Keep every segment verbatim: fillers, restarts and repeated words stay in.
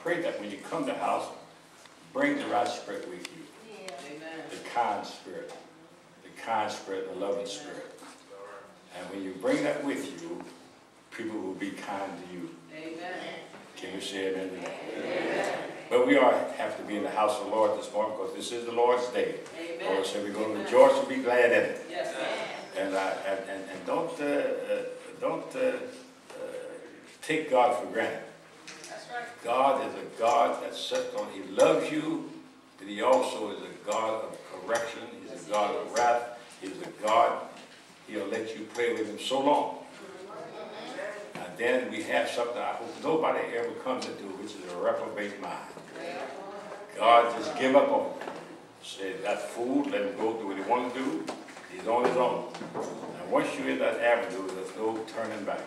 pray that when you come to the house, bring the right spirit with you. Yeah. Amen. The kind spirit. The kind spirit, the loving spirit. And when you bring that with you, people will be kind to you. Amen. Can you say amen to that? Amen. But we are have to be in the house of the Lord this morning because this is the Lord's day. Amen. Lord said we're going to rejoice and be glad in it. Yes. And, I, and, and, and don't, uh, uh, don't uh, uh, take God for granted. That's right. God is a God that sits on, he loves you, but he also is a God of correction. He's a God of wrath. He's a God, he'll let you play with him so long. And then we have something I hope nobody ever comes into, which is a reprobate mind. God just give up on him. Say, that fool, let him go do what he wants to do. He's on his own. And once you're in that avenue, there's no turning back.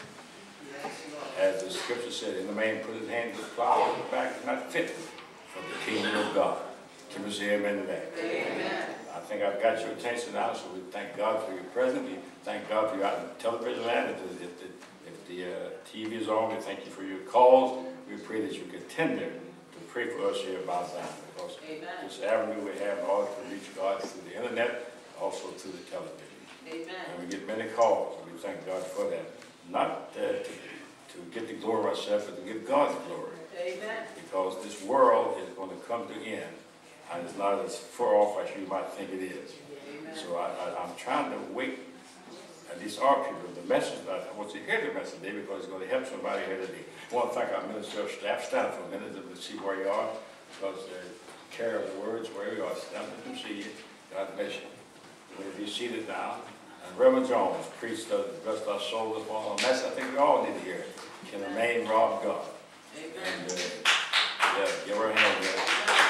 As the scripture said, and the man put his hand to the plow and the back is not fit for the kingdom of God. Can we say amen to that? Amen. I think I've got your attention now, so we thank God for your presence. We thank God for your television land. If the, if the, if the uh, T V is on, we thank you for your calls. We pray that you continue to pray for us here about that. Because Amen. this avenue we have in order to reach God through the internet, also through the television. Amen. And we get many calls, and we thank God for that. Not uh, to, to get the glory of ourselves, but to give God the glory. Amen. Because this world is going to come to end, and it's not as far off as you might think it is. Amen. So I, I, I'm trying to wake, at least our people, the message, I want you to hear the message today because it's going to help somebody here today. I want to thank our minister of staff. Stand for a minute to see where you are, because uh, care of the words where you are. Stand up and see you. God bless you. We'll be seated now. And Reverend Jones, priest of the blessed our soul this morning. A message I think we all need to hear. Can a man rob God? Amen. And uh, yeah, give her a hand there.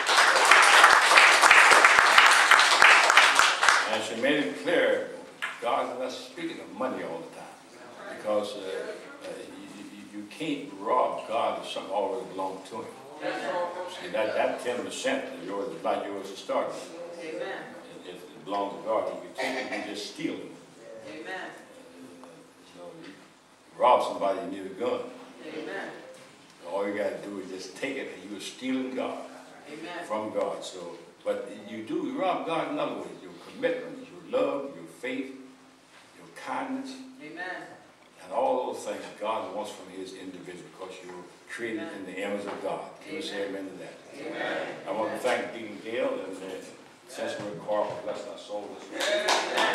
And she made it clear, God is not speaking of money all the time. Because uh, uh, you, you, you can't rob God if something already belongs to him. See, that, that ten percent of yours is not yours to start with. Amen. If it belongs to God, if you take it, you just steal it. Amen. You know, you rob somebody, you need a gun. Amen. All you got to do is just take it, and you're stealing God. Amen. From God. So, but you do you rob God in other ways. Your commitment, your love, your faith, your kindness, Amen. and all those things God wants from his individual, because you're created Amen. in the image of God. Can you say amen to that? Amen. I want to thank Deacon Gale and uh, Sensible Carl for blessing our soul this morning.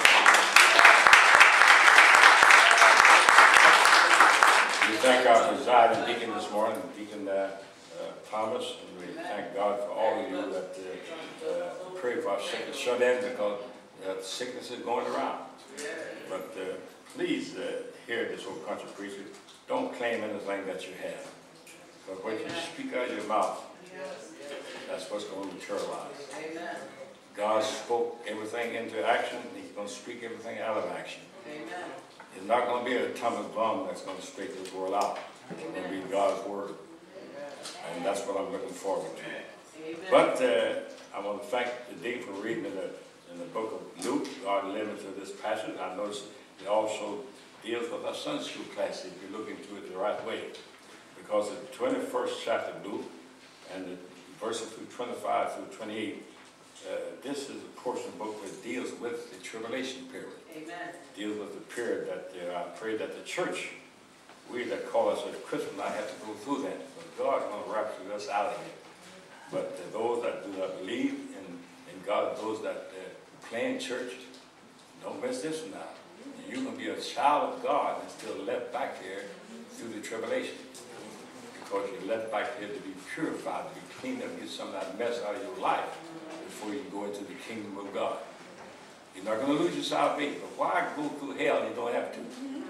We thank our presiding deacon this morning, Deacon uh, uh, Thomas, and we thank God for all of you that uh, uh, pray for our sick and shut in, because uh, sickness is going around. But uh, please uh, hear this old country preacher. Don't claim anything that you have. Because what you speak out of your mouth, that's what's going to materialize. Amen. God spoke everything into action, and he's going to speak everything out of action. Amen. It's not going to be an atomic bomb that's going to straighten this world out. It's going to be God's word. And that's what I'm looking forward to. Amen. But uh, I want to thank the deacon for reading in the, in the book of Luke. God led me to this passage. I noticed it also deals with our Sunday school class if you look into it the right way. Because the twenty-first chapter of Luke and the verses through twenty-five through twenty-eight, uh, this is a portion of the book that deals with the tribulation period. Amen. Deals with the period that uh, I pray that the church, we that call ourselves Christians, not have to go through that. But God is going to rapture us out of here. But uh, those that do not believe in, in God, those that uh, play in church, don't miss this one now. You can be a child of God and still left back here through the tribulation. Because you're left back here to be purified, to be cleaned up, get some of that mess out of your life before you can go into the kingdom of God. You're not going to lose your salvation, but why go through hell? You don't have to.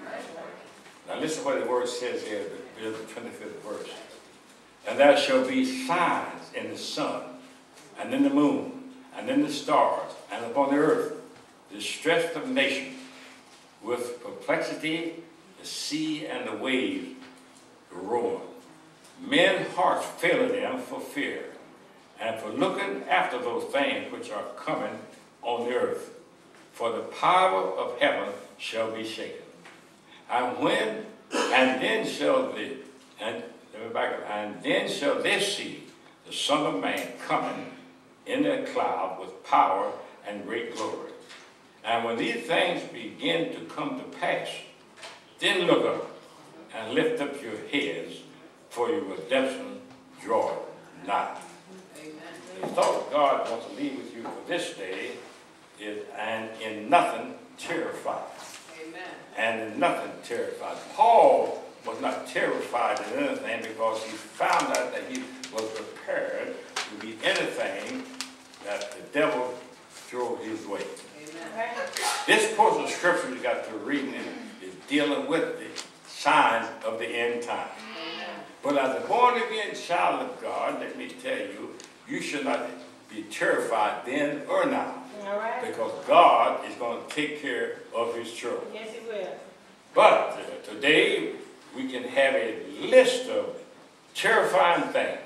Now listen to what the word says here, the twenty-fifth verse. And there shall be signs in the sun, and in the moon, and in the stars, and upon the earth, distress of nations, with perplexity, the sea and the waves roaring. Men's hearts failing them for fear, and for looking after those things which are coming on the earth. For the power of heaven shall be shaken. And when, and then shall the, and Let me back up. And then shall they see the Son of Man coming in a cloud with power and great glory. And when these things begin to come to pass, then look up and lift up your heads, for your redemption draweth nigh. The thought God wants to leave with you for this day is, and in nothing terrified. Amen. And in nothing terrified. Paul was not terrified in anything because he found out that he was prepared to be anything that the devil threw his way. Amen. This portion of scripture you got to read is dealing with the signs of the end time. Amen. But as a born-again child of God, let me tell you, you should not be terrified then or now. All right. Because God is going to take care of his children. Yes, he will. But uh, today, we can have a list of terrifying things.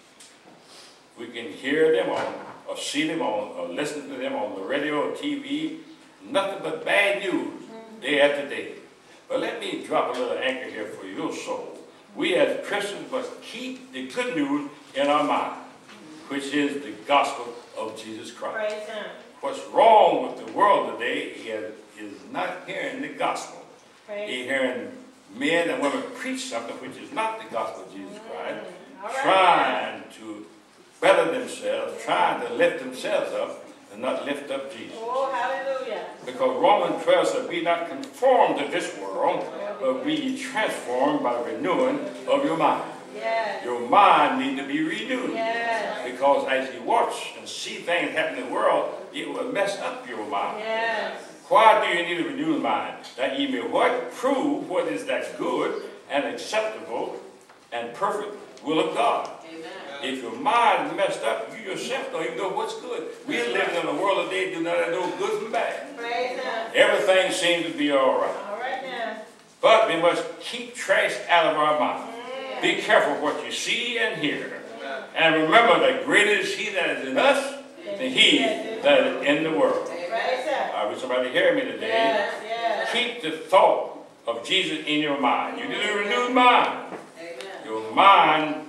We can hear them on, or see them on, or listen to them on the radio or T V. Nothing but bad news day after day. But let me drop a little anchor here for your soul. We as Christians must keep the good news in our mind, which is the gospel of Jesus Christ. Praise him. What's wrong with the world today is, is not hearing the gospel. Praise They're hearing men and women preach something which is not the gospel of Jesus Christ, Mm, all right. trying to better themselves, trying to lift themselves up and not lift up Jesus. Oh, hallelujah. Because Romans twelve says, be not conformed to this world, but be ye transformed by the renewing of your mind. Yes. Your mind needs to be renewed. Yes. Because as you watch and see things happen in the world, it will mess up your mind. Yes. Why do you need a renewed mind? That ye may what? Prove what is that good and acceptable and perfect will of God. Amen. If your mind is messed up, you yourself don't even know what's good. We are living in a world today do not know good from bad. Praise him. Everything seems to be all right. All right now. But we must keep trash out of our mind. Mm. Be careful what you see and hear. And remember that greater is he that is in us than he that is in the world. Praise him. I wish somebody hear me today. Yes, yes. Keep the thought of Jesus in your mind. You need a renewed mind. Amen. Your mind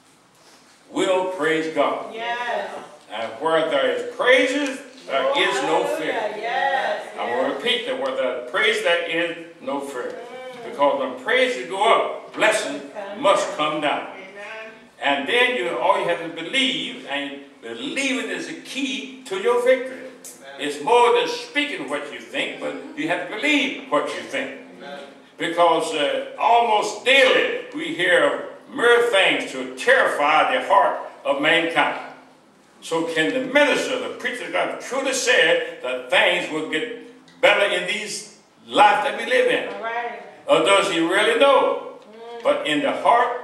will praise God. Yes. And where there is praises, there Oh, is no hallelujah. fear. Yes. I'm going to repeat that. Where there is praise, there is no fear. Because when praises go up, blessing must come down. Amen. And then you all you have to believe, and believing is the key to your victory. It's more than speaking what you think, but you have to believe what you think. Because uh, almost daily we hear of mere things to terrify the heart of mankind. So can the minister, the preacher of God, truly say that things will get better in these life that we live in? All right. Or does he really know? Mm. But in the heart,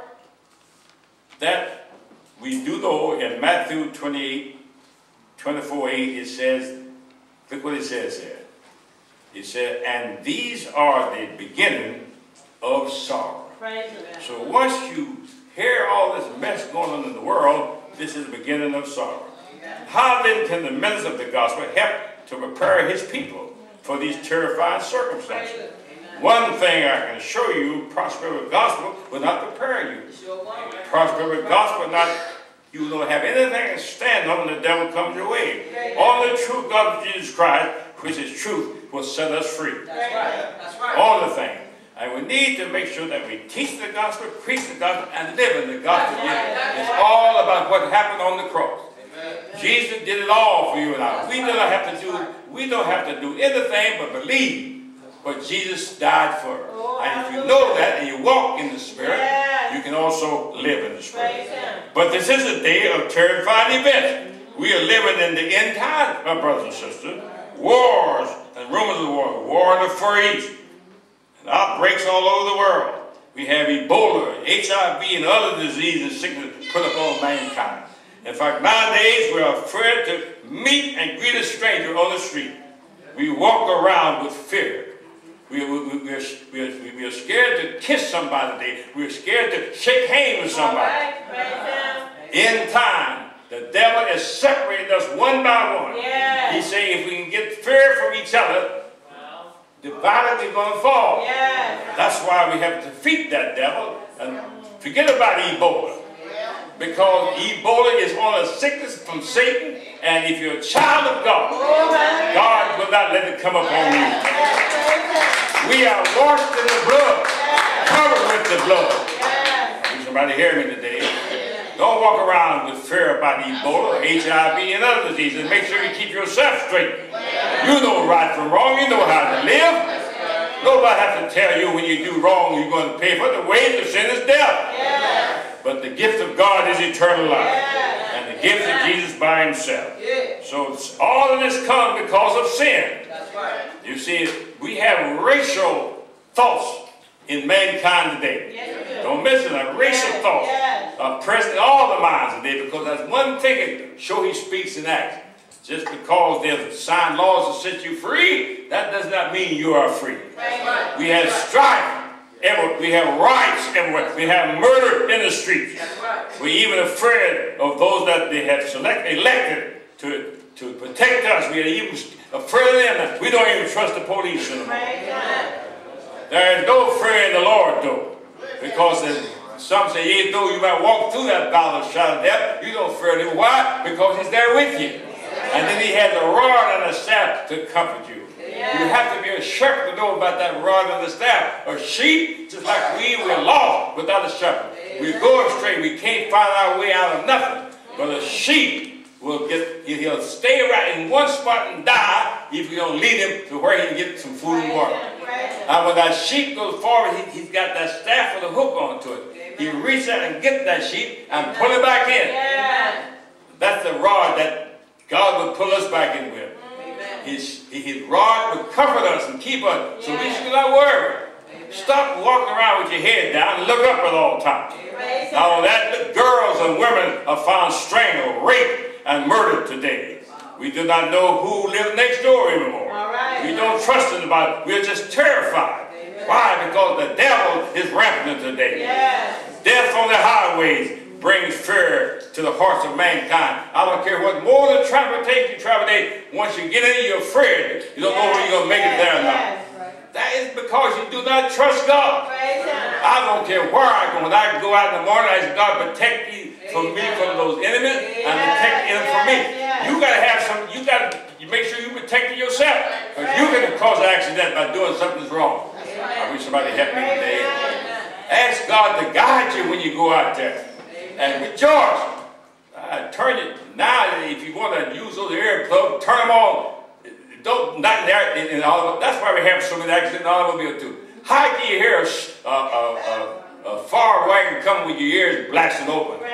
that we do know in Matthew twenty-eight, twenty-four, eight, it says, look what it says here. It said, and these are the beginning of sorrow. Praise him. So once you hear all this mess going on in the world, this is the beginning of sorrow. Amen. How then can the minister of the gospel help to prepare his people for these terrifying circumstances? Amen. One thing I can show you, prosperity gospel will not prepare you. Sure won't. Prosperity gospel not, you don't have anything to stand on when the devil comes your way. Only the true God of Jesus Christ, which is truth, will set us free. That's right. That's right. Only thing. And we need to make sure that we teach the gospel, preach the gospel, and live in the gospel. It's all about what happened on the cross. Amen. Jesus did it all for you and I. We don't have to do, we don't have to do anything but believe what Jesus died for. And if you know that and you walk in the Spirit, you can also live in the Spirit. But this is a day of terrifying events. We are living in the end time, my brothers and sisters. Wars and rumors of war. War in the Far East. And outbreaks all over the world. We have Ebola, H I V, and other diseases and sickness put upon mankind. In fact, nowadays we are afraid to meet and greet a stranger on the street. We walk around with fear. We, we, we, we, are, we, are, we are scared to kiss somebody today. We are scared to shake hands with somebody. In time, the devil is separating us one by one. Yes. He's saying if we can get fear from each other, divided we're going to fall. Yes. That's why we have to defeat that devil and Forget about Ebola. Because Ebola is on a sickness from Satan, and if you're a child of God, God will not let it come upon you. We are washed in the blood, covered with the blood. Can somebody hear me today? Don't walk around with fear about Ebola, H I V, and other diseases. Make sure you keep yourself straight. You know right from wrong. You know how to live. Nobody has to tell you when you do wrong, you're going to pay for it. The wage of sin is death. But the gift of God is eternal life. And the gift of Jesus by himself. So all of this comes because of sin. You see, we have racial thoughts in mankind today. Don't miss it. A racial thoughts are present in all the minds today, because that's one thing that show he speaks and acts. Just because there's signed laws to set you free, that does not mean you are free. Right. We have strife everywhere. We have riots everywhere. We have murder in the streets. Right. We're even afraid of those that they have select, elected to, to protect us. We are even afraid of them. We don't even trust the police anymore. Right. There is no fear in the Lord, though. Because some say, yeah, though you might walk through that valley of shadow of death, you don't fear him. Why? Because he's there with you. And then he has a rod and a staff to comfort you. Yeah. You have to be a shepherd to know about that rod and the staff. A sheep, just like we, we're lost without a shepherd. We go astray. We can't find our way out of nothing. But a sheep will get, he'll stay right in one spot and die if you don't lead him to where he can get some food and water. And when that sheep goes forward, he, he's got that staff with a hook onto it. He reaches out and gets that sheep and pull it back in. Yeah. That's the rod that God will pull us back in with. His, his rod will comfort us and keep us, so we should not worry. Stop walking around with your head down and look up at all times. Now that, girls and women are found strangled, raped, and murdered today. We do not know who lives next door anymore. We don't trust anybody. We're just terrified. Why? Because the devil is rampant today. Death on the highways brings fear to the hearts of mankind. I don't care what more than transportation you travel today. Once you get in it, you're afraid. You don't know whether you're going to make it there or not. That is because you do not trust God. I don't care where I go. When I go out in the morning, I ask God to protect me from me from those enemies and protect them from me. You got to have some, you got to you make sure you protect yourself. Because you're going to cause an accident by doing something that's wrong. I wish somebody helped me today. Ask God to guide you when you go out there. And rejoice. Uh, turn it now. If you want to use those earplugs, turn them on. Don't not there in, in automobile. That's why we have so many accidents in automobile too. How can you hear a, a, a, a far wagon coming with your ears blasting open?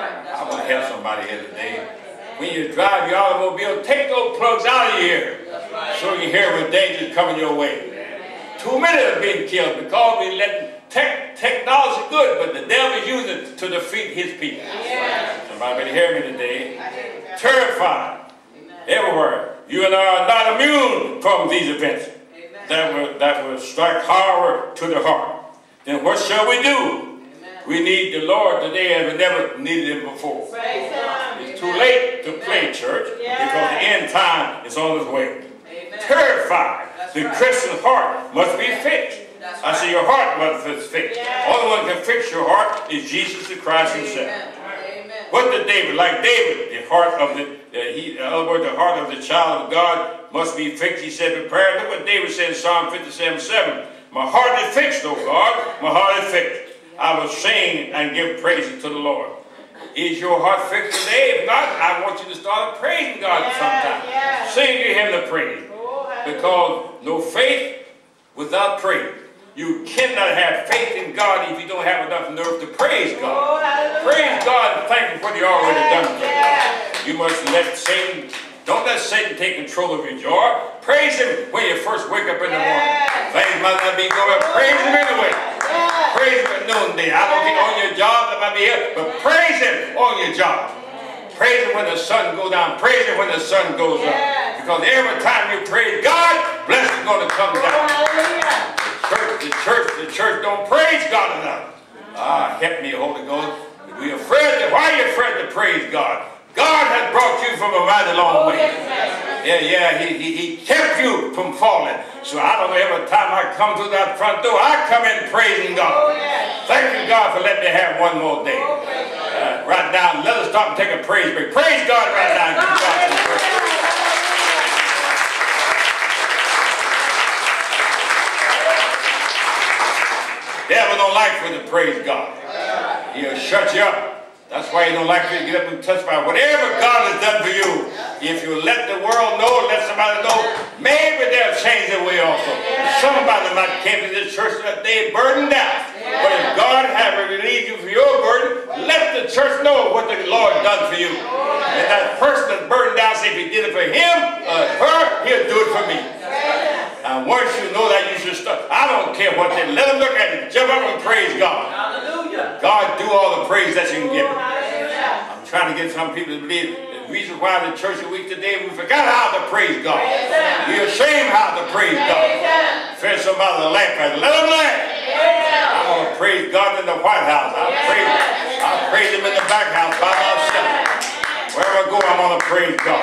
I want to help somebody here today. When you drive your automobile, take those plugs out of your ear so you hear when danger is coming your way. Too many are being killed because we let Tech, technology is good, but the devil is using it to defeat his people. Yeah. Somebody better hear me today. Terrified. Amen. Everywhere. You and I are not immune from these events that will, that will strike horror to the heart. Then what shall we do? Amen. We need the Lord today as we never needed him before. Praise it's too late to play church, yeah. because the end time is on its way. Amen. Terrified. That's the right. Christian heart must be fixed. That's I right. say your heart must be fixed. Yeah. Only one can fix your heart is Jesus the Christ himself. Amen. What did David? Like David, the heart of the, uh, he, in other words, the heart of the child of God must be fixed. He said, prepare. Look what David said in Psalm fifty-seven, seven. My heart is fixed, O God. My heart is fixed. I will sing and give praises to the Lord. Is your heart fixed today? If not, I want you to start praising God yeah, sometime. Yeah. Sing to him the praise. Oh, because no faith without praise. You cannot have faith in God if you don't have enough nerve to praise God. Oh, praise God and thank him for what he already yeah, done for you. Yeah. You must let Satan, don't let Satan take control of your joy. Praise him when you first wake up in the morning. Yeah. Things might not be going, praise him anyway. Yeah. Praise him at noonday. I don't think on your job that might be here, but praise him on your job. Praise him when the sun goes down. Praise him when the sun goes yeah. up. Because every time you praise God, blessing is going to come down. Oh, Church, the church, the church don't praise God enough. Ah, help me, Holy Ghost. We're afraid to, why are you afraid to praise God? God has brought you from a mighty long way. Yeah, yeah, he, he, he kept you from falling. So I don't know, every time I come through that front door, I come in praising God. Thank you, God, for letting me have one more day. Uh, right now, let us stop and take a praise break. Praise God right now. Give God some praise. Devil don't like for you to praise God. He'll shut you up. That's why he don't like for you to get up and testify. Whatever God has done for you, if you let the world know, let somebody know, maybe they'll change their way also. Somebody might came to this church that day burdened down. But if God has relieved you from your burden, let the church know what the Lord done for you. And that person that's burdened down, say if he did it for him or her, he'll do it for me. And once you know that, you should start. I don't care what they let them look at you. Jump up and praise God. Hallelujah. God do all the praise that you can give him. I'm trying to get some people to believe the reason why the church of week today, we forgot how to praise God. We're ashamed how to praise God. Fed somebody to laugh at it. Let them laugh. I want to praise God in the White House. I praise, I praise him in the back house by myself. Wherever I go, I'm going to praise God.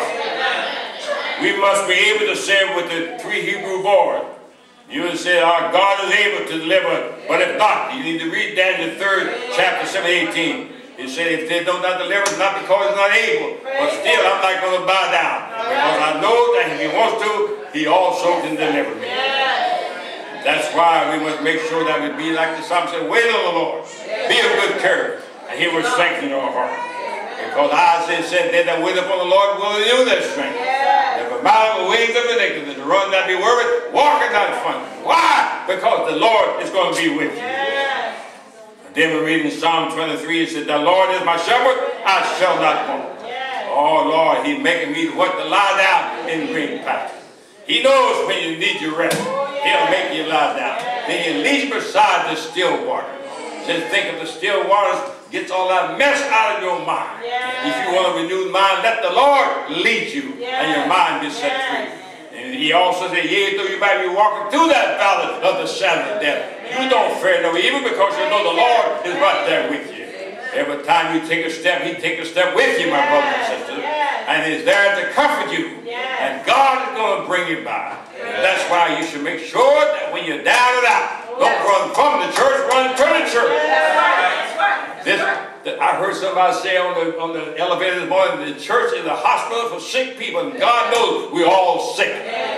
We must be able to say with the three Hebrew boys, you would say, our God is able to deliver, but if not, you need to read Daniel third, chapter seven, eighteen. He said, if they don't not deliver, it's not because he's not able, but still I'm not going to bow down, because I know that if he wants to, he also can deliver me. That's why we must make sure that we be like the psalm said, wait on the Lord, be of good courage, and he will strengthen your heart. Because Isaiah said, they that wait upon the Lord will renew their strength. If a mount on the wings of iniquity, to run not be worried, walk and not faint. Why? Because the Lord is going to be with you. And then we read in Psalm twenty-three, it said, the Lord is my shepherd, I shall not want. Oh Lord, he's making me what to lie down in green pastures. He knows when you need your rest. He'll make you lie down. Then you lead beside the still water. Just think of the still waters, gets all that mess out of your mind. Yeah. If you want a renewed mind, let the Lord lead you, yeah. and your mind be set yeah. free. And he also said, yea, though you might be walking through that valley of the shadow of death, yeah. you don't fear no evil, because you know the Lord is right there with you. Every time you take a step, he takes a step with you, my yeah. brothers and sisters. Yeah. And he's there to comfort you. Yeah. And God is going to bring you by. Yeah. And that's why you should make sure that when you're down and out, don't run from the church, run to the church. That's right. That's right. This, the, I heard somebody say on the, on the elevator this morning, the church is a hospital for sick people, and God knows we're all sick.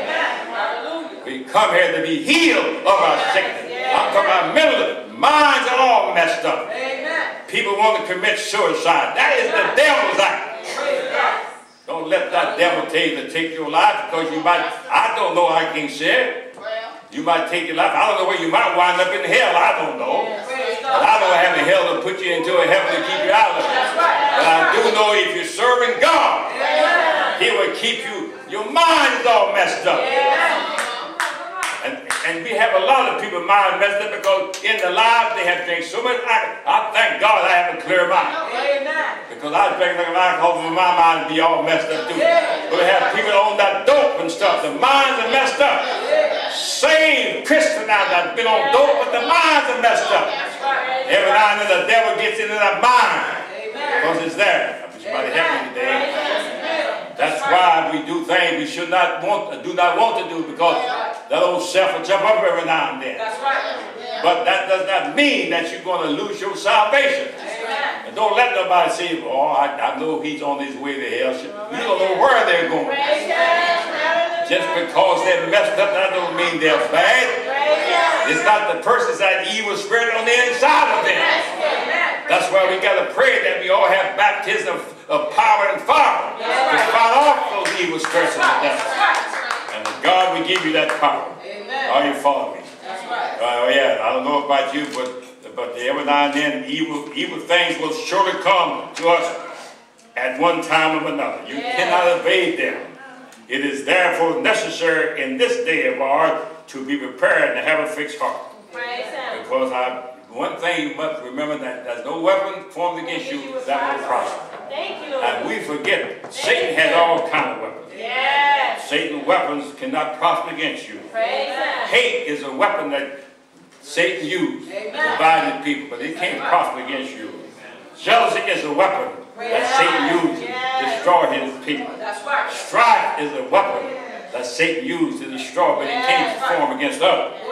Amen. We come here to be healed of our sickness. I'm talking about mentally. Minds are all messed up. Amen. People want to commit suicide. That is the devil's act. Don't let that devil tell you to take your life, because you might, I don't know, I can't say it. You might take your life. I don't know where you might wind up in hell. I don't know. But I don't have the hell to put you into a heaven to keep you out of it. But I do know if you're serving God, he will keep you. Your mind is all messed up. And, and we have a lot of people mind messed up because in their lives they have drank so much alcohol. I thank God I have a clear mind. Because I drink like alcohol for my mind to be all messed up too. But we have people on that dope and stuff. The minds are messed up. Same Christian now that's been on dope, but the minds are messed up. Every now and then the devil gets into that mind because it's there. Somebody help me today. That's why we do things we should not want, do not want to do, because that old self will jump up every now and then. But that does not mean that you're going to lose your salvation. And don't let nobody say, oh, I, I know he's on his way to hell. You don't know where they're going. Just because they're messed up, that don't mean they're bad. It's not the person's that evil spirit on the inside of them. That's why we got to pray that we all have baptism of power and fire to fight off those evil spirits of the devil. And God will give you that power. Are you following me? Oh uh, yeah, I don't know about you, but but every now and then evil evil things will surely come to us at one time or another. You yeah. cannot evade them. It is therefore necessary in this day of ours to be prepared and have a fixed heart. Because I, one thing you must remember, that there's no weapon formed against you that will prosper. Thank you, Lord. And we forget, Thank Satan has all kinds of weapons. Yes. Satan's weapons cannot prosper against you. Praise Hate is a weapon that Satan used Amen. to divide people, but it can't prosper against you. Jealousy is a weapon that Satan used to destroy his people. That's right. Strife is a weapon that Satan used to destroy, but it can't form against others.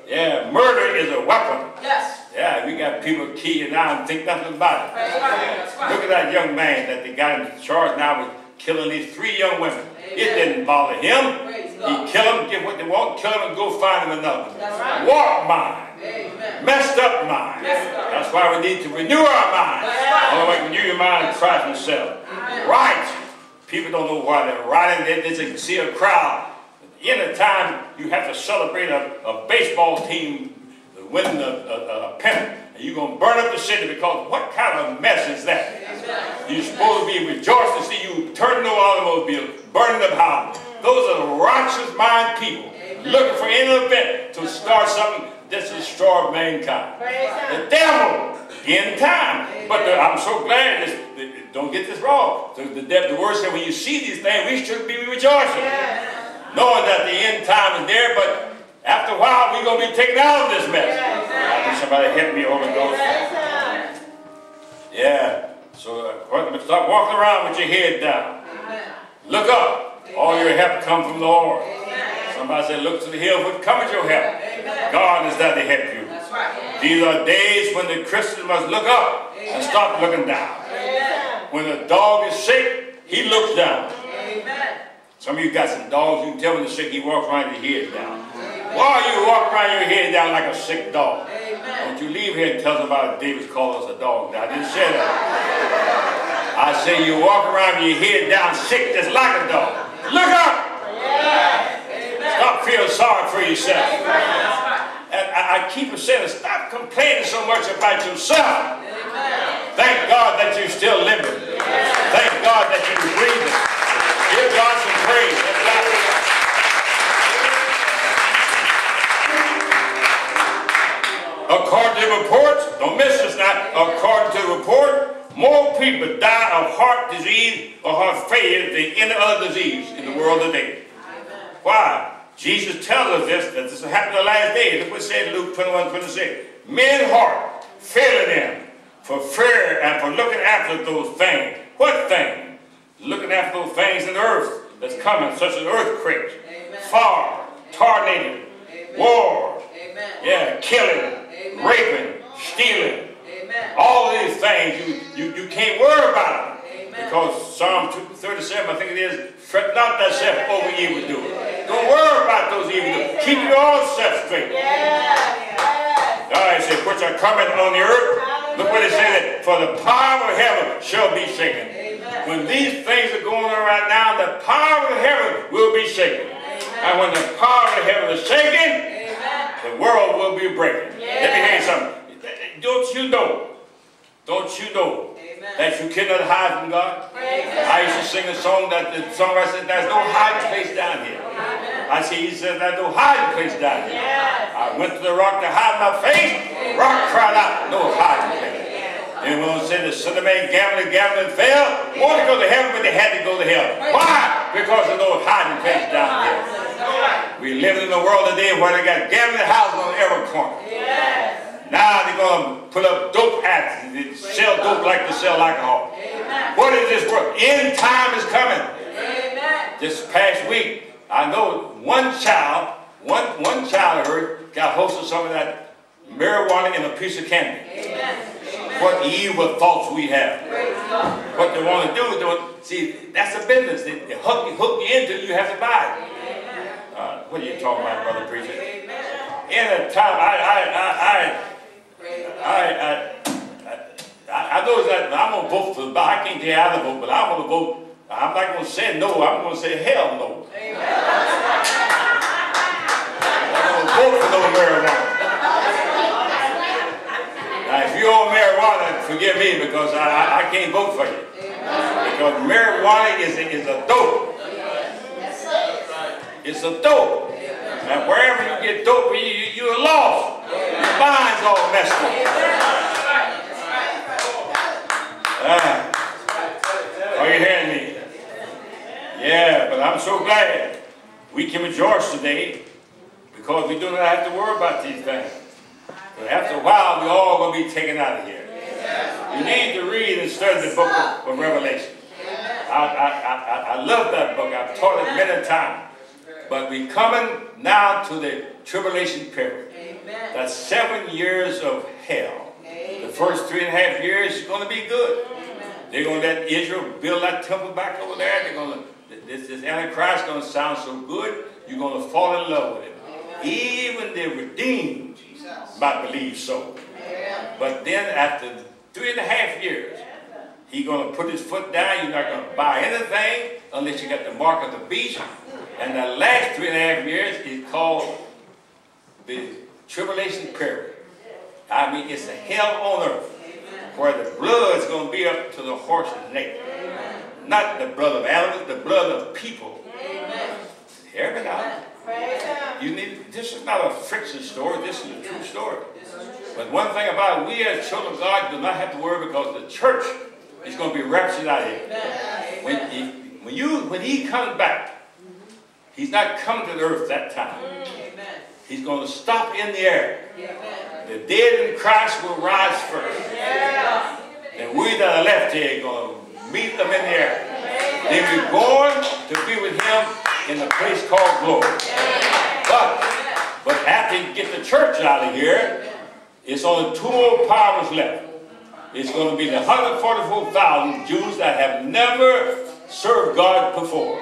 Yeah, murder is a weapon. Yes. Yeah, we got people keying now and think nothing about it. That's right. That's right. Look at that young man that they got in charge now with killing these three young women. Amen. It didn't bother him. Praise He God. kill them, get what they want, kill them, and go find them another. That's right. Walk mind. Amen. Messed up mind. Messed up. That's why we need to renew our mind. That's right. Otherwise, renew your mind in Christ himself. Amen. Right. People don't know why they're riding. They, they just see a crowd. In a time, you have to celebrate a, a baseball team winning a, a, a pennant. And you're going to burn up the city because what kind of mess is that? Amen. You're supposed to be rejoicing to see you turning the automobile, burning the house. Those are the righteous mind people. Amen. Looking for any event to start something that's destroy mankind. Praise The God. devil in time. But the, I'm so glad this, the, don't get this wrong. The, the, the word said when you see these things, we should be rejoicing. Yes. Knowing that the end time is there, but after a while we're going to be taken out of this mess. Yes. I need somebody to help me, Holy Ghost. Praise God. Yeah. So uh, stop walking around with your head down. Amen. Look up. All your help come from the Lord. Amen. Somebody said, look to the hill, what cometh your help? Amen. God is there to help you. That's right. These are days when the Christian must look up and stop looking down. Amen. When the dog is sick, he looks down. Amen. Some of you got some dogs, you can tell when they're sick, he walks around with your head down. Why are you walking around your head down like a sick dog? Amen. Don't you leave here and tell somebody David's called us a dog. I didn't say that. I say you walk around with your head down sick just like a dog. Look up! Amen. Stop feeling sorry for yourself. That's right. And I, I keep saying, stop complaining so much about yourself. Amen. Thank God that you're still living. Thank God that you're breathing. Give God some praise. That's God. According to reports, don't miss this now, according to the report, more people die of heart disease or heart failure than any other disease in the world today. Why? Jesus tells us this, that this will happen in the last days. Look what it said in Luke twenty-one, twenty-six. Men's heart failing them for fear and for looking after those things. What things? Looking after those things in the earth that's coming, such as earthquakes, fire, tornado, war, Amen. yeah, killing, Amen. raping, stealing. Amen. All of these things, you, you, you can't worry about them. Amen. Because Psalm two thirty-seven, I think it is, fret not thyself over evildoers. Don't worry about those evildoers. Keep your own self straight. Yes. Yes. God said, which are coming on the earth. Look what it says, for the power of heaven shall be shaken. Amen. When these things are going on right now, the power of heaven will be shaken. And when the power of heaven is shaken, Amen. the world will be breaking. Let me hear you something. Don't you know, don't you know Amen. that you cannot hide from God? Praise I used to sing a song that the songwriter said, there's no hiding place down here. I see he said, there's no hiding place down here. Yes. I went to the rock to hide my face. Rock cried out, no hiding place. And when I said the son of man gambling, gambling fell, wanted to go to heaven, but they had to go to hell. Why? Because there's no hiding place down here. We live in a world today where they got gambling houses on every corner. Yes. Now they're going to put up dope acts. They sell dope like they sell alcohol. Amen. What is this world? End time is coming. Amen. This past week, I know one child, one, one child I heard, got hosted some of that marijuana in a piece of candy. Amen. What evil thoughts we have. Praise God. What they want to do is, do it. See, that's a business. They, they hook, you, hook you into it, you have to buy it. Amen. Uh, what are you talking about, brother preacher? Amen. In a time, I, I, I, Praise I, God. I, I, I, I know that I'm going to vote for the Bible. I can't tell you how to vote, but I'm going to vote. I'm not going to say no. I'm going to say hell no. Amen. I'm going to vote for no marijuana. Now, if you're on marijuana, forgive me because I, I, I can't vote for you. Because marijuana is a, is a dope. It's a dope. And wherever you get dope, you, you, you're lost. Your mind's all messed up. Ah. Are you hearing me? Yeah, but I'm so glad we can rejoice today because we do not have to worry about these things. But after a while, we're all going to be taken out of here. You need to read and study the book of, of Revelation. I, I, I, I love that book. I've taught it many times. But we're coming now to the tribulation period. Amen. That's seven years of hell. Amen. The first three and a half years is going to be good. Amen. They're going to let Israel build that temple back over there. They're going to, this, this Antichrist is going to sound so good, you're going to fall in love with him. Amen. Even the redeemed might believe so. Amen. But then after three and a half years, he's going to put his foot down. You're not going to buy anything unless you got the mark of the beast. And the last three and a half years is called the tribulation period. I mean, it's a hell on earth where the blood is going to be up to the horse's neck. Not the blood of animals, the blood of people. Amen. Hear me now? Praise him. You need, this is not a fiction story, this is a true story. But one thing about it, we as children of God do not have to worry because the church is going to be raptured out of here. When he, when, you, when he comes back, he's not coming to the earth that time. Amen. He's going to stop in the air. Amen. The dead in Christ will rise first. Yeah. And we that are left here are going to meet them in the air. Then we're going to be with him in the place called glory. But, but after you get the church out of here, it's only two more powers left. It's going to be the one hundred forty-four thousand Jews that have never served God before.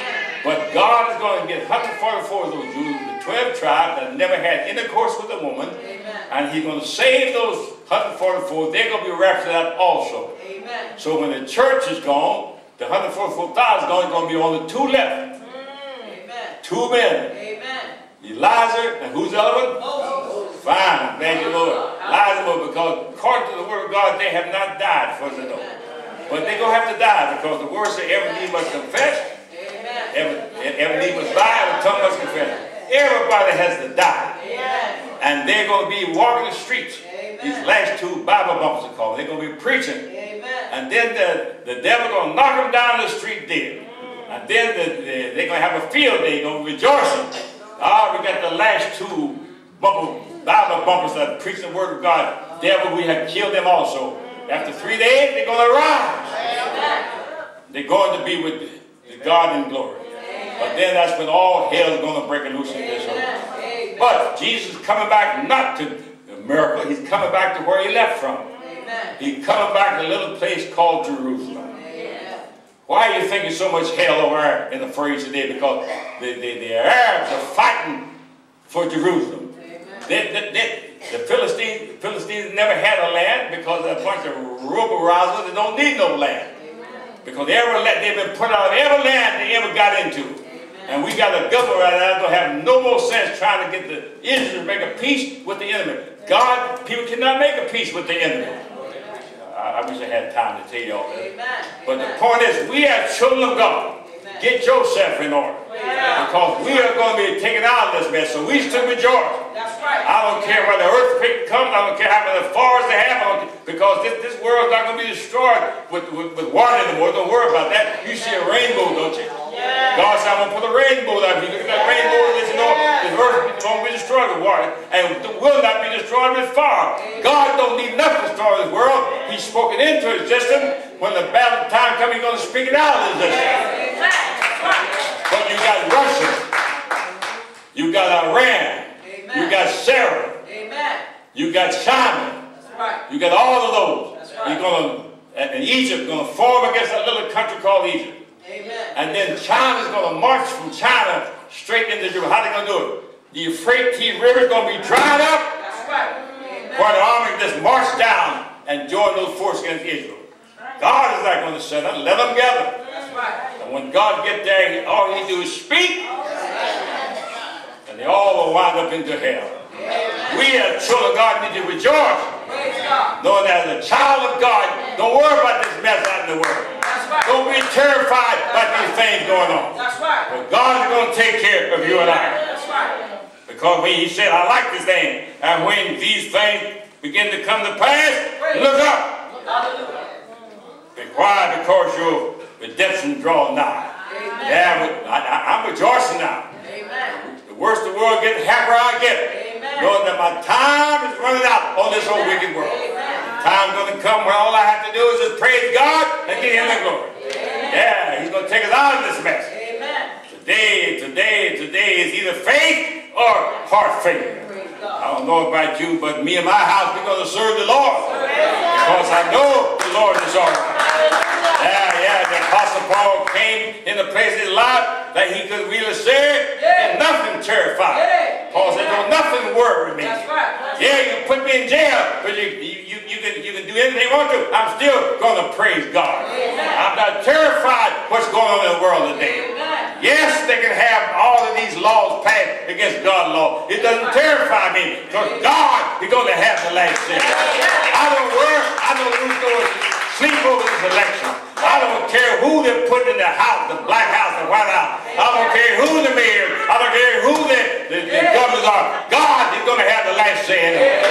But God is going to get one hundred forty-four of those Jews, the twelve tribes that never had intercourse with a woman. And he's going to save those one hundred forty-four. They're going to be raptured out also. Amen. So when the church is gone, the one hundred forty-four thousand is going to be only two left. Amen. Two men. Amen. Elijah, and who's the other one? Moses. Fine, thank you, Lord. Elijah, because according to the word of God, they have not died, for they know. But they're going to have to die because the word says every knee must confess, Amen. every, every knee must bow, and the tongue must confess. Everybody has to die. Amen. And they're going to be walking the streets. Amen. These last two Bible bumpers are called. They're going to be preaching. Amen. And then the, the devil going to knock them down the street dead. And then the, the, they're going to have a field day. They're going to be rejoicing. Ah, we got the last two bumper, Bible bumpers that preach the word of God. Devil, we have killed them also. After three days, they're going to rise. Amen. They're going to be with the God in glory. But then that's when all hell is going to break loose in this earth. Amen. But Jesus is coming back not to America. He's coming back to where he left from. Amen. He's coming back to a little place called Jerusalem. Amen. Why are you thinking so much hell over there in the phrase today? Because the, the, the Arabs are fighting for Jerusalem. They, they, they, the Philistines, the Philistines never had a land because they're a bunch of rubber-rousers that don't need no land. Because every land, they've been put out of every land they ever got into. And we got a government right now that don't have no more sense trying to get the Israel to make a peace with the enemy. God, people cannot make a peace with the enemy. I, I wish I had time to tell you all that. Amen. But the point is, we as children of God, get yourself in order. Yeah. Because we are going to be taken out of this mess. So we should rejoice. That's right. I don't care whether the earthquake comes. I don't care how many forest they have. I don't care, because this, this world is not going to be destroyed with, with, with water anymore. Don't worry about that. You see a rainbow, don't you? Yeah. God said, I'm going to put a rainbow there. If you look at that rainbow, this, you know, this earth won't be destroyed with water. And will not be destroyed with fire. God don't need nothing to destroy this world. He's spoken into existence. When the battle time comes, he's going to speak it out of existence. But you got Russia. You got Iran. Amen. You got Sarah. Amen. You got China. That's right. You got all of those. That's right. You're going to, and Egypt going to form against that little country called Egypt. Amen. And then China's going to march from China straight into Jerusalem. How they going to do it? The Euphrates River is going to be dried up. That's right. Amen. Where the army just march down and join those forces against Israel. God is not going to set up. Let them gather. That's right. And when God get there, all he do is speak. And they all will wind up into hell. Amen. We as children of God need to rejoice. Praise God. Knowing that as a child of God, don't worry about this mess out in the world. That's right. Don't be terrified by these things going on. That's right. But God is going to take care of you and I. That's right. Because when he said, I like this thing, and when these things begin to come to pass, look up. Hallelujah. Be quiet because your redemption draws nigh. Amen. Yeah, I, I, I'm rejoicing now. Amen. The worse the world gets, the happier I get. Amen. Knowing that my time is running out on this old wicked world. Amen. Time's going to come where all I have to do is just praise God and give him the glory. Amen. Yeah, he's going to take us out of this mess. Amen. Today, today, today is either faith or heart failure. Praise God. I don't know about you, but me and my house, we're going to serve the Lord. Because I know the Lord is all right. Yeah, yeah, the Apostle Paul came in a place in his life that he could really say, and nothing terrified. Paul said, don't nothing worry me. Yeah, you can put me in jail, but you, you, you, you, can, you can do anything you want to. I'm still going to praise God. I'm not terrified what's going on in the world today. Yes, they can have all of these laws passed against God's law. It doesn't terrify me, because God is going to have the last say. I don't worry. I don't lose no sleep over this election. I don't care who they put in the house, the Black House, the White House. I don't care who the mayor, I don't care who the, the, the governors are. God is going to have the last say in it.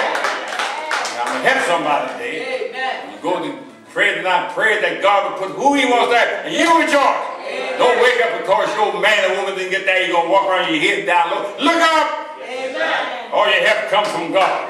I'm going to help somebody today. You go to pray tonight, pray that God will put who he wants there, and you rejoice. Don't wake up because your man or woman didn't get there. You're going to walk around your head down low. Look up. All your help comes from God.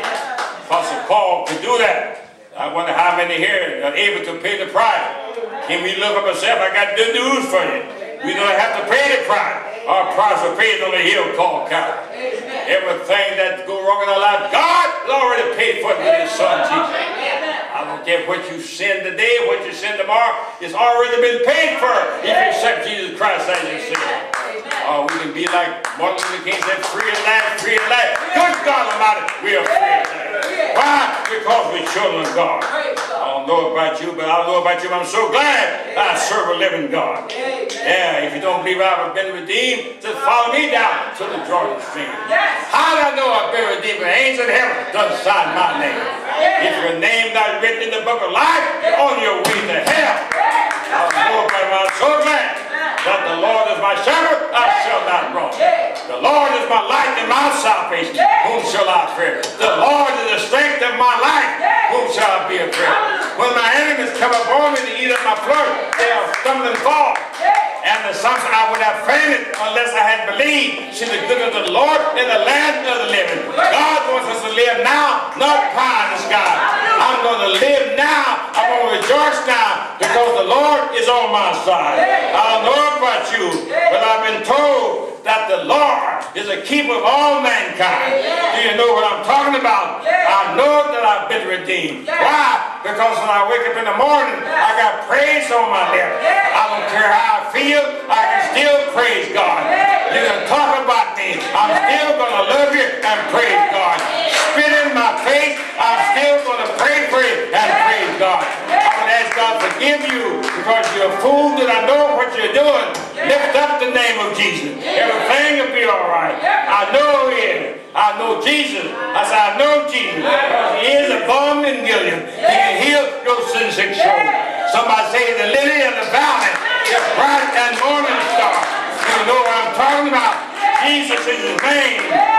Apostle Paul could do that. I wonder how many here are able to pay the price. Can we look up ourselves? I got good news for you. We don't have to pay the price. Our price was paid on the hill called Calvary. Everything that go wrong in our life, God has already paid for it with his son Jesus. I don't care what you sin today, what you sin tomorrow, it's already been paid for if you accept Jesus Christ as your Savior. Oh, we can be like Martin Luther King said, free at last, free at last. Good God Almighty, we are free at last. Why? Because we're children of God. I don't know about you, but I don't know about you, but I'm so glad I serve a living God. Yeah, if you don't believe I've been redeemed, just follow me down to the Jordan stream. How do I know I've been redeemed? The angels in heaven doesn't sign my name. If your name not written in the book of life, you're on your way to hell. I don't know about it, but I'm so glad that the Lord is my shepherd, I shall not run. The Lord is my light and my salvation, whom shall I fear? The Lord is the strength of my life, whom shall I be afraid? When my enemies come upon me to eat up my flesh, they are stumbling and fall. And the something I would have fainted unless I had believed. See the goodness of the Lord in the land of the living. God wants us to live now, not pie in the sky. I'm going to live now. I'm going to rejoice now because the Lord is on my side. I don't know about you, but I've been told that the Lord is a keeper of all mankind. Do you know what I'm talking about? I know that I've been redeemed. Why? Because when I wake up in the morning, I got praise on my lips. I don't care how I feel, I can still praise God. You can talk about me, I'm still going to love you and praise God. Spit in my face, I'm still going to pray for you and praise God. I'm going to ask God to forgive you because you're a fool that I know what you're doing. Lift up the name of Jesus. Everything will be all right. I know He is. I know Jesus. I said, I know Jesus. Because He is a balm in Gilead. He can heal your sin sick soul. Somebody say the lily of the valley, the bright and morning star. You know what I'm talking about. Jesus is His name.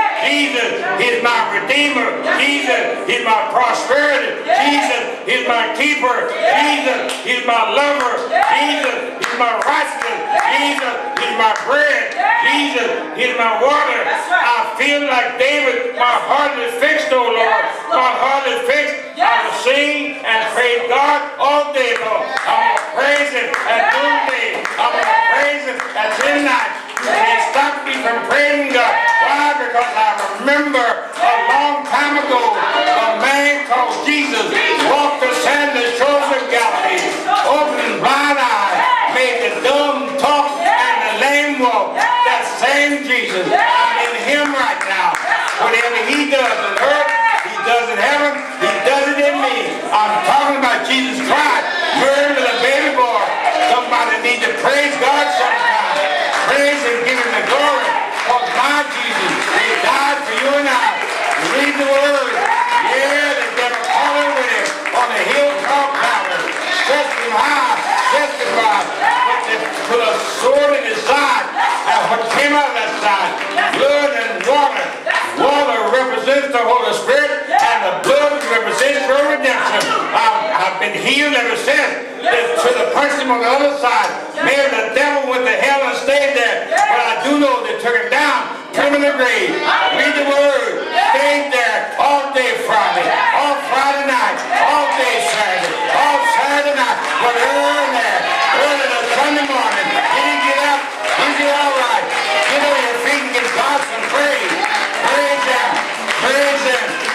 Jesus is my Redeemer. Jesus is my prosperity. Jesus is my keeper. Jesus is my lover. Jesus is my righteousness. Jesus is my bread. Jesus is my water. I feel like David. My heart is fixed, oh Lord. My heart is fixed. I will sing and praise God all day long. I'm going to praise Him at noonday. I'm going to praise Him at midnight. You can't stop me from praising God. Why? Because I remember a long time ago a man called Jesus walked the sandy shores of Galilee, opened blind eyes, made the dumb talk and the lame walk. That same Jesus, I'm in Him right now. Whatever He does on earth, He does in heaven, He does it in me. I'm talking about Jesus Christ, murdered the baby boy. Somebody needs to praise God sometime. Praise and give Him the glory. Because my Jesus, He died for you and I. Read the Word. Yeah, the devil called with Him on the hill called Calvary. Set Him high, justified. But they put a sword in His side. And what came out of that side? Blood and water. Water represents the Holy Spirit, and the blood represents your redemption. I've, I've been healed ever since. To the person on the other side. Maybe the devil went to hell and stayed there. But I do know they took him down, put him in the grave. Read the Word. Stayed there all day Friday, all Friday night, all day Saturday, all Saturday night. But early there, early the Sunday morning, did he get up? Is he all right? Get on your feet and give God some praise. Praise Him.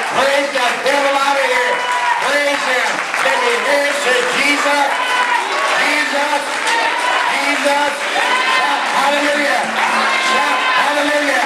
Praise that devil out of here. Praise him. Let me hear it say, Jesus, Jesus, Jesus. Shout hallelujah. Shout hallelujah.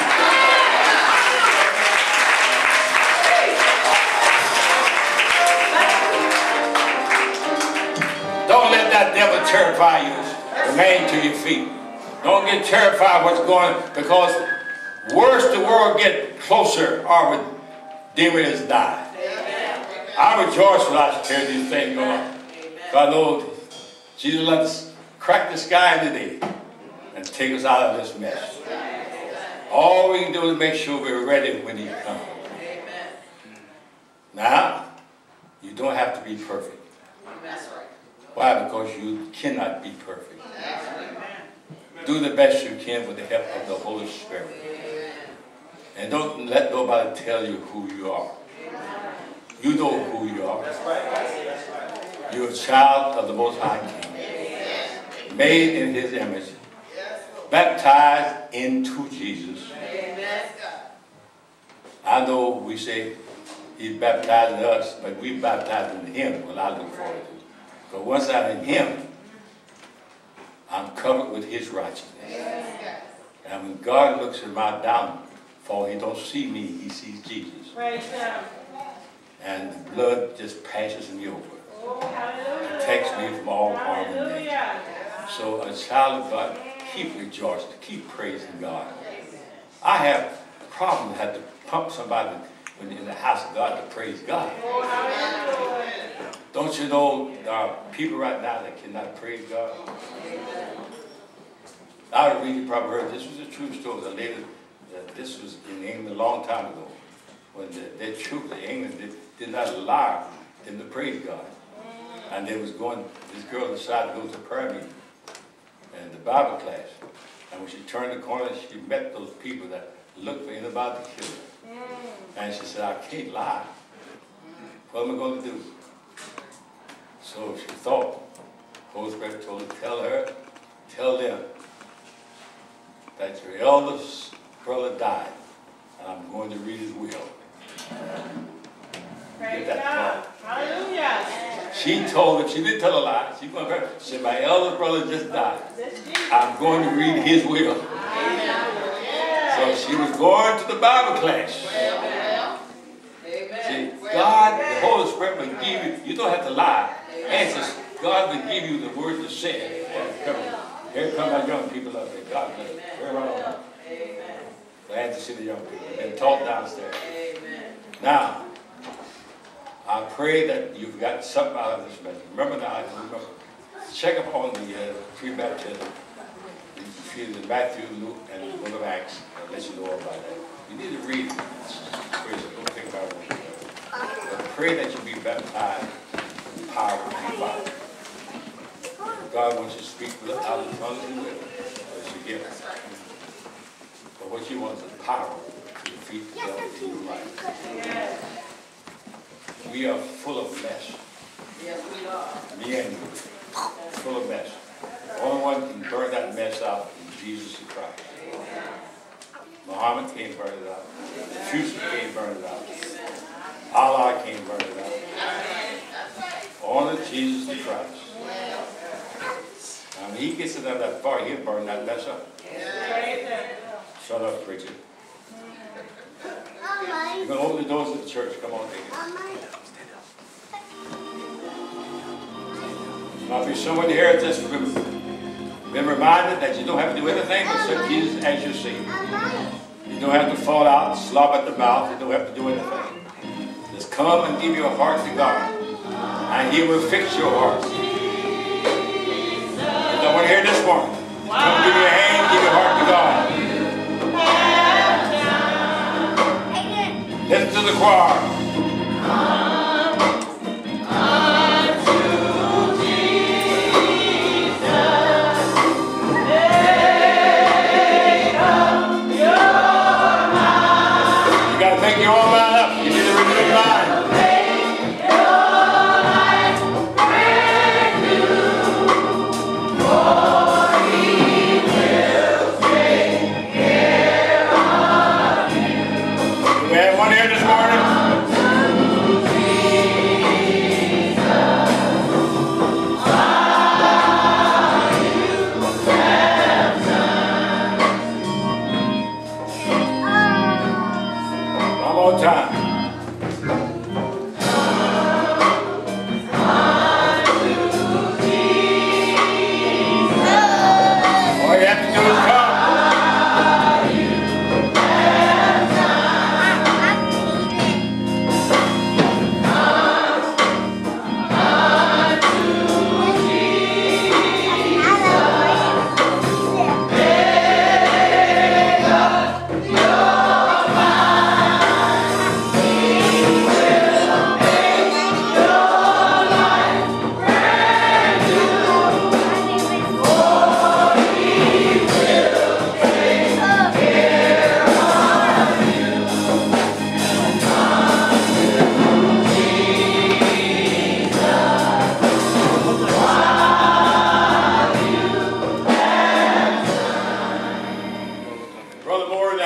Don't let that devil terrify you. Remain to your feet. Don't get terrified what's going on, because worse the world get closer, our Redeemer is dying. I rejoice when I hear these things going on. God knows Jesus let us crack the sky today and take us out of this mess. All we can do is make sure we're ready when he comes. Now, you don't have to be perfect. Why? Because you cannot be perfect. Do the best you can with the help of the Holy Spirit. And don't let nobody tell you who you are. You know who you are. You're a child of the Most High King. Made in his image. Baptized into Jesus. I know we say he's baptizing us, but we baptized in him, what I look forward to. But once I'm in him, I'm covered with his righteousness. And when God looks at my downfall, he don't see me, he sees Jesus. And the blood just passes me over. Protects me from all harm and danger. So a child of God, keep rejoicing, keep praising God. I have problems, I have to pump somebody when in the house of God to praise God. Don't you know there are people right now that cannot praise God? I would read, you probably heard, this was a true story. The lady, uh, this was in England a long time ago, when the, their troops in England did, did not allow them to praise God. And they was going, this girl decided to go to prayer meeting and the Bible class. And when she turned the corner, she met those people that looked for anybody to kill her. And she said, I can't lie. What am I going to do? So she thought, Holy Spirit told her, tell her, tell them that your eldest brother died, and I'm going to read his will. Get that thought. Hallelujah. She told him, she didn't tell a lie. She went her, she said, my eldest brother just died. I'm going to read his will. So she was going to the Bible class. See, God, the Holy Spirit will give you, you don't have to lie. Answers, God will give you the word to say. Here come our young people up there. God bless them. We're on. Glad to see the young people. They've been taught downstairs. Now, I pray that you've got something out of this message. Remember now, remember, check up on the uh, pre-baptism. In Matthew, Luke, and the book of Acts. I'll let you know about that. You need to read it. Don't think about it. But pray that you be baptized in power and fire. God wants you to speak out of the tongue and will. That's your gift. But what you want is the power to defeat the devil in your life. We are full of mess. Yes, we are. Me and you. Full of mess. Only one can burn that mess out is Jesus Christ. Muhammad can't burn it out. Future can't burn it out. Allah can't burn it out. Only Jesus Christ. I mean, he gets it out that far, he'll burn that mess up. Shut up, preacher. You're going to open the doors of the church. Come on, take it. Now, be someone here that's been reminded that you don't have to do anything but accept Jesus as your Savior. You don't have to fall out, slop at the mouth. You don't have to do anything. Just come and give your heart to God, and he will fix your heart. There's no one here this morning. Come give me a hand, give your heart to God. Listen to the choir. One here this morning. Brother Moore,